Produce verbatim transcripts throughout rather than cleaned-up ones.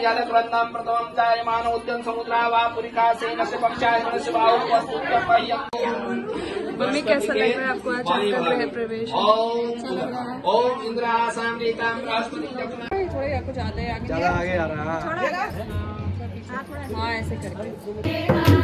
यदक्रन्नं प्रथमं जायमान उद्यम समुद्रा वा पुरिकासेन से पक्षाय मनस्य बाहु वस्तुत्यपय्यं। मम्मी कैसा लग रहा है आपको आज आपका गृह प्रवेश? ओम इंद्रासाम रेताम बृहस्पति दक्षिणा। थोड़ा आपको ज्यादा है, आगे ज्यादा आगे आ रहा है। हाँ ऐसे करके।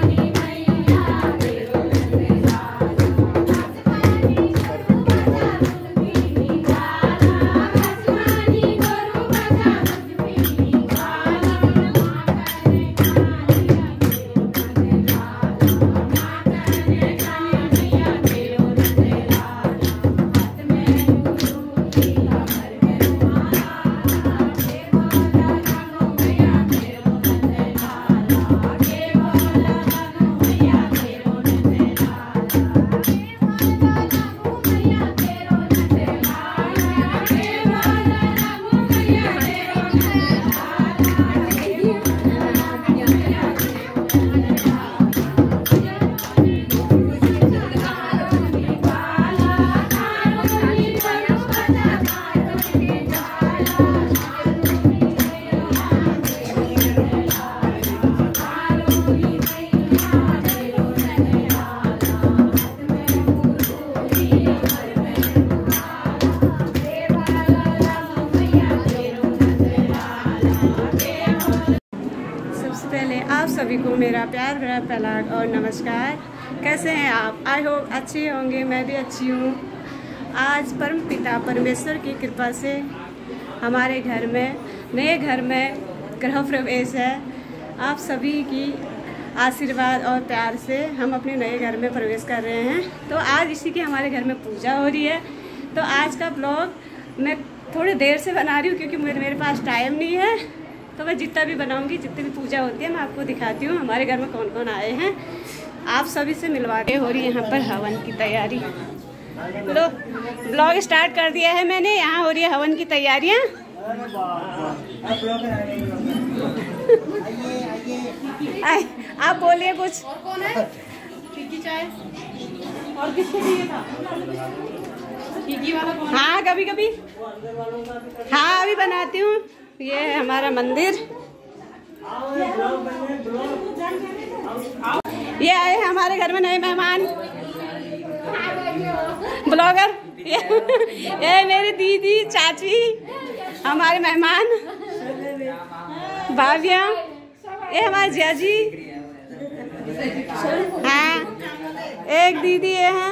आप सभी को मेरा प्यार भरा प्रणाम और नमस्कार। कैसे हैं आप? आई होप अच्छे होंगे, मैं भी अच्छी हूँ। आज परम पिता परमेश्वर की कृपा से हमारे घर में नए घर में गृह प्रवेश है। आप सभी की आशीर्वाद और प्यार से हम अपने नए घर में प्रवेश कर रहे हैं। तो आज इसी की हमारे घर में पूजा हो रही है। तो आज का ब्लॉग मैं थोड़ी देर से बना रही हूँ क्योंकि मेरे मेरे पास टाइम नहीं है। तो मैं जितना भी बनाऊंगी, जितनी भी पूजा होती है मैं आपको दिखाती हूँ हमारे घर में कौन कौन आए हैं। आप सभी से मिलवा के हो रही है यहाँ पर हवन की तैयारी। लो ब्लॉग स्टार्ट कर दिया है मैंने। यहाँ हो रही है हवन की तैयारियाँ। आप बोलिए कुछ। और कौन है? फीकी चाय और किसको चाहिए था? फीकी वाला कौन? हाँ कभी कभी हाँ अभी बनाती हूँ। ये है हमारा मंदिर। ये आए हैं हमारे घर में नए मेहमान ब्लॉगर। ये, ये मेरी दीदी चाची हमारे मेहमान भाभियाँ। ये हमारे जिया जी। हाँ एक दीदी ये हैं।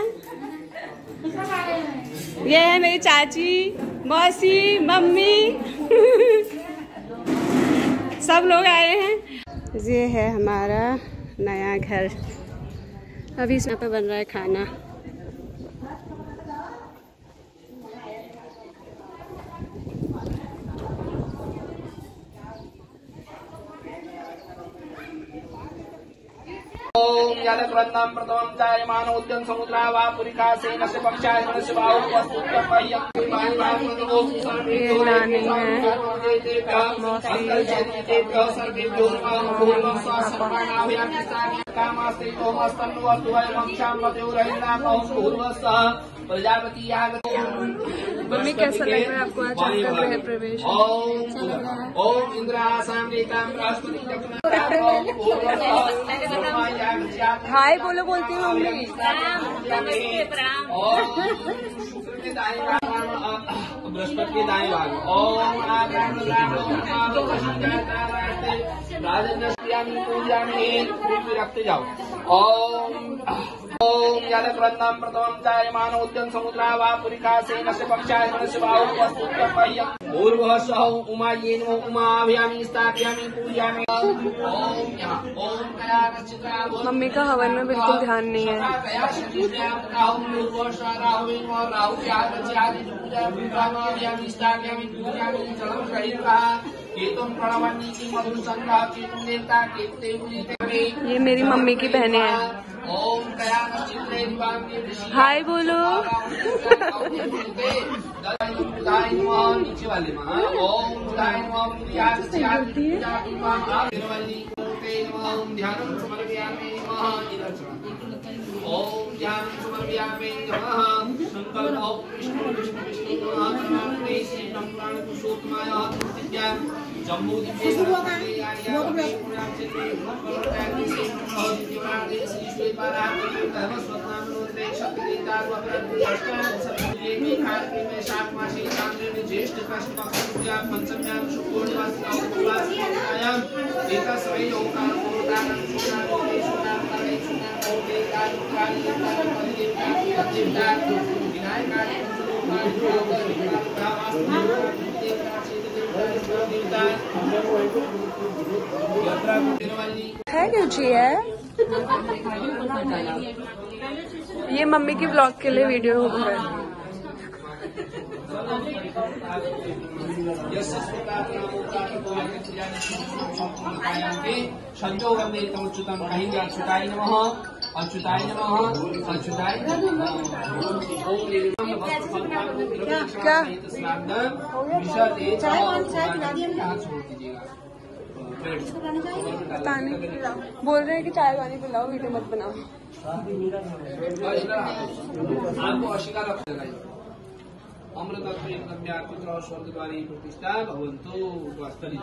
ये है मेरी चाची, मौसी, मम्मी सब लोग आए हैं। ये है हमारा नया घर। अभी इसमें पे बन रहा है खाना। ओम यदक्रन्नं प्रथमं जायमान उद्यम समुद्रा वा पुरिकासेन से पक्षाय मनस्य बाहु वस्तुत्यपय्यं। प्रजापति मम्मी कैसा लग रहा है आपको आज आपका गृह प्रवेश? ओम इंद्रासाम रेताम बृहस्पति दक्षिणा। हाय बोलो बोलती हूँ मम्मी। बृहस्पति के दाएं भाग ओम रखते जाओ। ओम ओम यदक्रन्नं प्रथमं जायमान उद्यम समुद्रा वा पुरिकासेन से पक्षाय मनस्य बाहु वस्तुत्यपय्यं। भूर्भुवः स्वः उमायै नमो उमाभयामि स्थापयामि पूजयामि। ओम यहाँ ओम कया। मम्मी का हवन में बिल्कुल ध्यान नहीं है। ये मेरी मम्मी की बहनें हैं। हाय बोलो। नीचे वाले ओम ध्यान समर्पयामि ओम ध्यान समर्पयामि संकल्प ओम विष्णु विष्णु विष्णु नमः नमः श्री ब्रह्मांड पुरुषोत्तमाय विद्या जम्मू दिव्य सरस्वती आर्या पुरांचले गुणकरोटानि सेवनं दिवादे श्री पारायण धर्मस्वत्नाम नोत्रे शक्ति दार्वपरं सत्ये में कार्तिके में सात मासी चांद्र में ज्येष्ठ कृष्ण पक्षया पंचम्यां शुक्लवासी उपवासियां एकास्वै ओंकार पुरुषानं सुनामि सुनाम करे सुनाम कोटे कालकाली काली परिदेव जिन्दार विनायकाय है रुचि है। ये मम्मी की ब्लॉग के लिए वीडियो है। संजोगमेतमुच्युतं कहेंगे अच्युताय नमः अच्युताय नमः अच्युताय क्या पता नहीं, बोल रहे हैं कि चाय पानी पिलाओ, वीडियो मत बनाओ। आपको अशिकार अमृत पुत्र स्वर्गद्वारी प्रतिष्ठा भवन्तु वास्तरी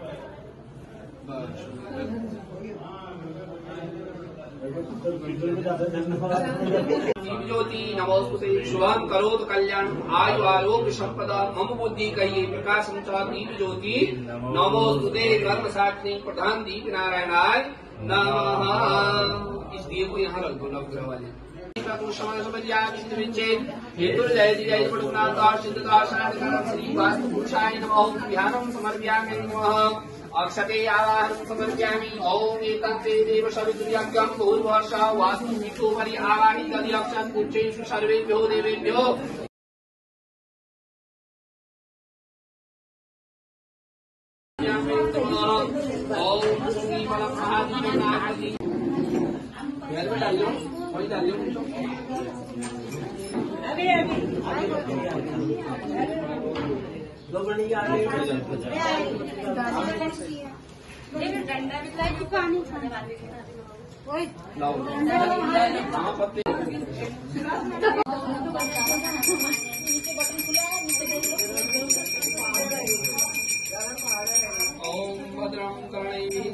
ज्योति नमोस्तुते शुभं करोतु कल्याण आयु आरोग्य संपदा मम बुद्धि कहिए प्रकाशं च दीप ज्योति नमोस्तुते कर्म साक्षी प्रधान दीप नारायणाय नमः। इस दीप को यहाँ रख दो नवग्रह वाले ध्यानं समर्पयामि नमः। अक्षते आवाहनं समर्पयामि। ओम एतन्ते देव सवितुर्यज्ञं भूर्भुवः वास्तुमितोपरि आवाहितधियक्षं पुच्छेषु सर्वेभ्यो देवेभ्यो ओम श्री बलमहादेवाय हेलमेट डालियो वही डालियो अभी अभी दो बड़ी आ रही है डंडा भी लाई पानी ओए लाओ हां पत्ते ओम भद्रं कर्णैः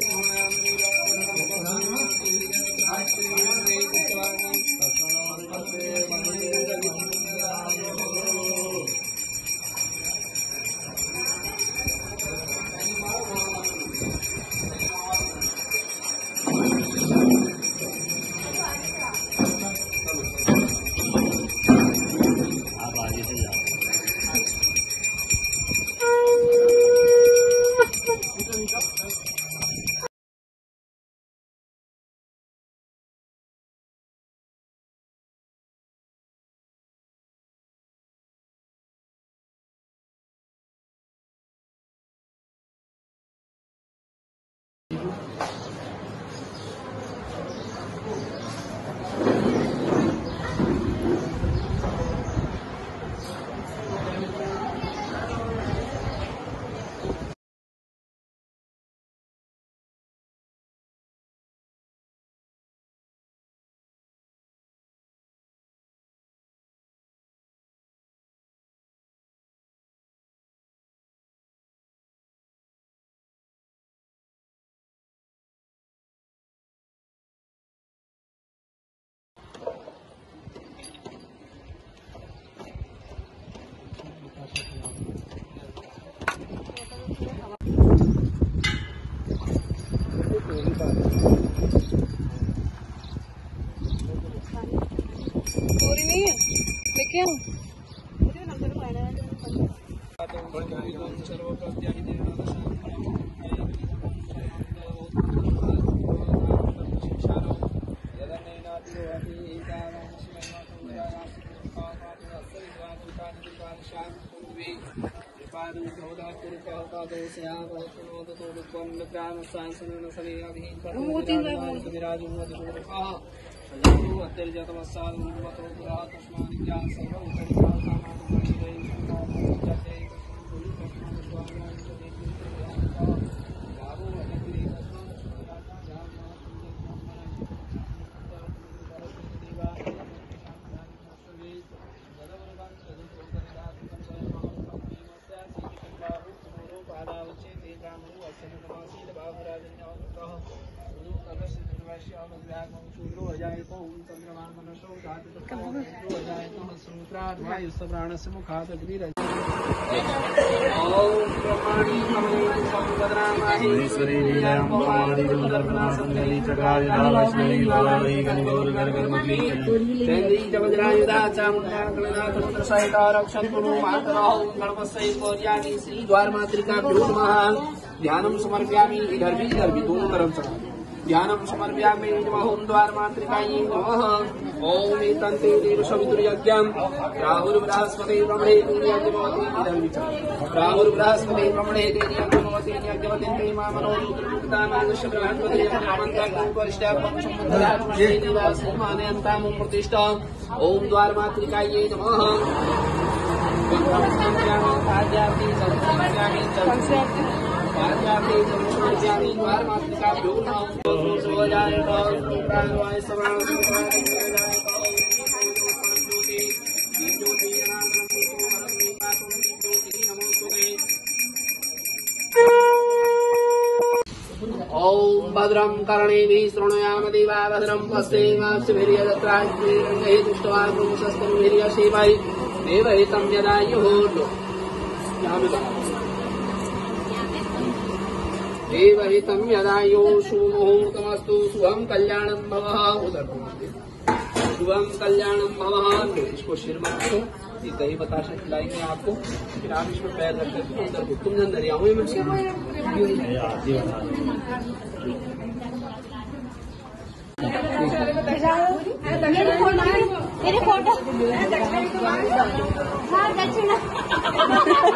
पूरी नहीं है लेके आऊं शूद्रो अजाय तो चंद्रमा मनसो धातु अजाय तो सूत्रात् वायुस्य प्राणस्य मुखात् अग्निरज ओम ब्रह्माणि कमले संवदनामहि ईश्वरी लीलां भवानी जगदर्पणा संगली चक्राय वैष्णवी भवानी गणगौर गणगर्मग्नि तेन्द्री जवज्रायुधा चामुण्डा कलना तत्र सहिता रक्षन्तु मातरौ गणपस्य गौर्याणि श्री द्वारमातृकाभ्यो नमः ध्यानं समर्पयामि इधर भी इधर भी दोनों तरफ चढ़ा ध्यानं समर्पयामि नमः ओम द्वारमातृकायै नमः ओम एतन्ते देव सवितुर्यज्ञं राहुर्बृहस्पति ब्रह्मणे यज्ञमवति इधर भी चढ़ा राहुर्बृहस्पति ब्रह्मणे यज्ञमवति यज्ञवति मा मनोरुद्रमुक्तानागस्य बृहस्पति यज्ञमन्त्रं वरिष्ठापं समुद्रात्मने निवासमाने अन्तां प्रतिष्ठा ओम द्वारमातृकायै नमः आद्याति सर्वज्ञानि सर्वज्ञानि आद्याति सर्वज्ञानि द्वारमातृकाभ्यो नमः सोजाय तो प्राणवाय समान सोजाय तो ज्योति ज्योति ओम भद्रं कर्णेभिः शृणुयाम देवा भद्रं पश्येमाक्षभिर्यजत्रास्त्रीरङ्गैः दृष्ट्वा पुंसस्तनुभिर्यसेवै देवहितं यदायुः देवहितं यदायुः सुमुहूर्तमस्तु शुभं कल्याणं भवः उधर शुभम कल्याणम भवः। इसको सिर में रखो, ये दही बताशा खिलाएंगे आपको, फिर आप इसमें पैर रख देते अंदर को, तुम अंदर आओ ये मुझसे मेरे फोटो मेरे फोटो हाँ दक्षिणा